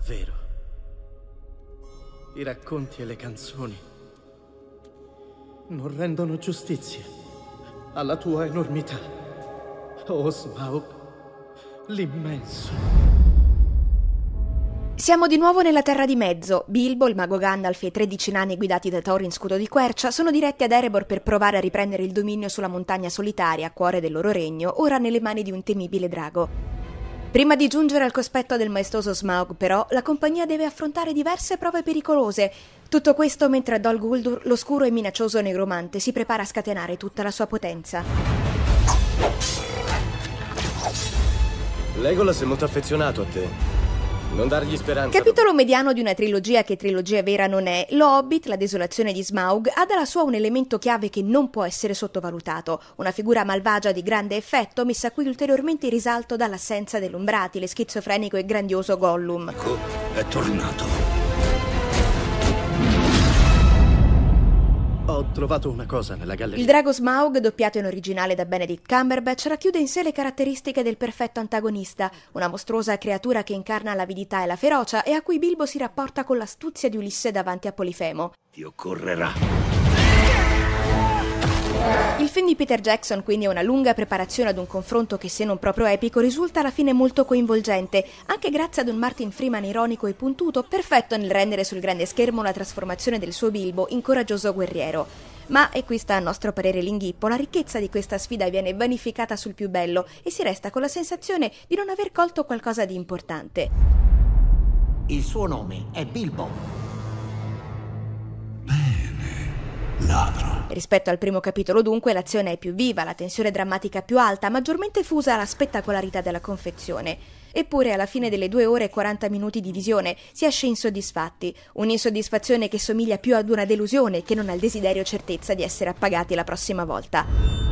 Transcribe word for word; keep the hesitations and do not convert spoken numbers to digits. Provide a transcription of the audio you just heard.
davvero. I racconti e le canzoni non rendono giustizia alla tua enormità. Oh, Smaug, l'immenso. Siamo di nuovo nella Terra di Mezzo. Bilbo, il mago Gandalf e i tredici nani guidati da Thorin Scudo di Quercia sono diretti ad Erebor per provare a riprendere il dominio sulla montagna solitaria, cuore del loro regno, ora nelle mani di un temibile drago. Prima di giungere al cospetto del maestoso Smaug, però, la compagnia deve affrontare diverse prove pericolose. Tutto questo mentre Dol Guldur, l'oscuro e minaccioso negromante, si prepara a scatenare tutta la sua potenza. Legolas è molto affezionato a te. Non dargli speranza. Capitolo mediano di una trilogia che trilogia vera non è. Lo Hobbit, la desolazione di Smaug, ha dalla sua un elemento chiave che non può essere sottovalutato. Una figura malvagia di grande effetto, messa qui ulteriormente in risalto dall'assenza dell'Umbratile, schizofrenico e grandioso Gollum. Ecco, è tornato. Ho trovato una cosa nella galleria. Il drago Smaug, doppiato in originale da Benedict Cumberbatch, racchiude in sé le caratteristiche del perfetto antagonista, una mostruosa creatura che incarna l'avidità e la ferocia e a cui Bilbo si rapporta con l'astuzia di Ulisse davanti a Polifemo. Ti occorrerà. Il film di Peter Jackson quindi è una lunga preparazione ad un confronto che, se non proprio epico, risulta alla fine molto coinvolgente, anche grazie ad un Martin Freeman ironico e puntuto, perfetto nel rendere sul grande schermo la trasformazione del suo Bilbo in coraggioso guerriero. Ma, e qui sta a nostro parere l'inghippo, la ricchezza di questa sfida viene vanificata sul più bello e si resta con la sensazione di non aver colto qualcosa di importante. Il suo nome è Bilbo. Ladro. Rispetto al primo capitolo, dunque, l'azione è più viva, la tensione drammatica più alta, maggiormente fusa alla spettacolarità della confezione. Eppure, alla fine delle due ore e quaranta minuti di visione, si esce insoddisfatti. Un'insoddisfazione che somiglia più ad una delusione che non al desiderio certezza di essere appagati la prossima volta.